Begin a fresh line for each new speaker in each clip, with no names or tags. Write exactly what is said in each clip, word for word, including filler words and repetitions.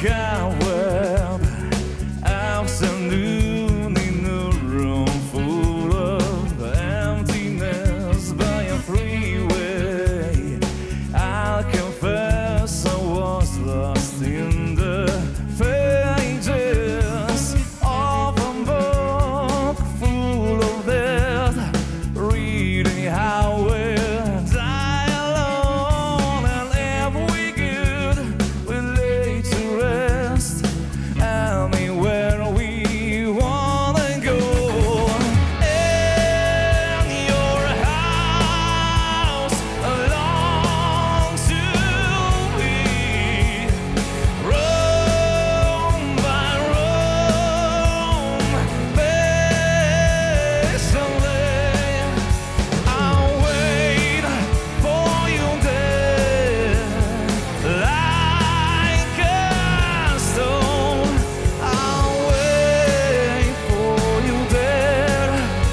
cobweb afternoon in a room full of emptiness by a freeway. I'll confess I was lost in the pages of a book full of death, reading how we'll die alone, and if we could, we'd lay to rest anywhere we wanna go. And your house belongs to me, room by room, patiently I'll wait for you there, like a stone. I'll wait for you there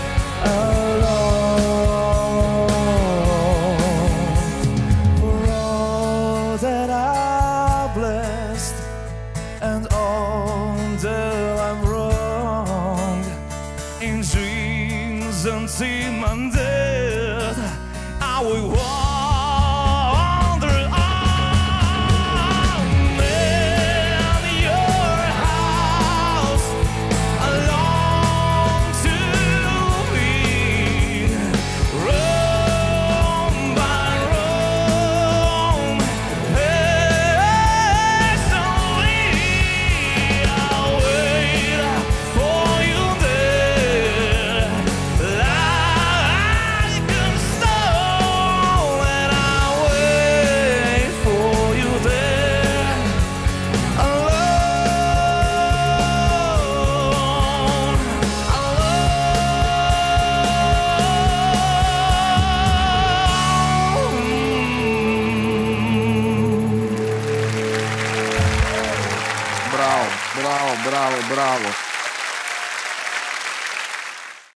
alone. For all that I've blessed and all that I'm wrong, in dreams until my death, I will wander on. And your house belongs to me, room by room, patiently I'll wait for you there, like a stone, and I'll wait for you there alone, alone.
Bravo, bravo, bravo, bravo.